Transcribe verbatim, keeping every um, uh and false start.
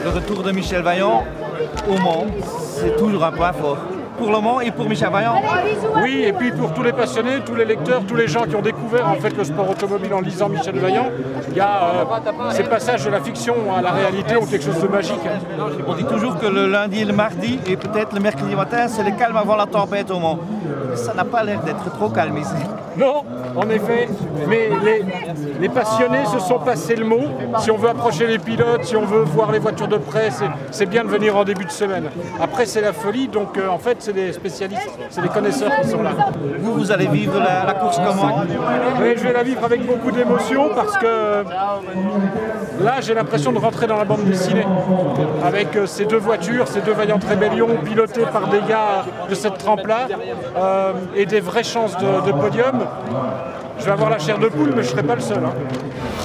le retour de Michel Vaillant au Mans, c'est toujours un point fort. Pour le Mans et pour Michel Vaillant. Oui, et puis pour tous les passionnés, tous les lecteurs, tous les gens qui ont découvert en fait le sport automobile en lisant Michel Vaillant, il y a euh, ces passages de la fiction à la réalité ont quelque chose de magique. On dit toujours que le lundi et le mardi, et peut-être le mercredi matin, c'est le calme avant la tempête au Mans. Ça n'a pas l'air d'être trop calme ici. Non, en effet, mais les, les passionnés se sont passés le mot. Si on veut approcher les pilotes, si on veut voir les voitures de près, c'est bien de venir en début de semaine. Après, c'est la folie, donc euh, en fait, c'est des spécialistes, c'est des connaisseurs qui sont là. Vous, vous allez vivre la, la course comment? Oui, je vais la vivre avec beaucoup d'émotion parce que là, j'ai l'impression de rentrer dans la bande dessinée. Avec euh, ces deux voitures, ces deux vaillantes rébellions pilotées par des gars de cette trempe-là euh, et des vraies chances de, de podium. Je vais avoir la chair de poule, mais je ne serai pas le seul. Hein.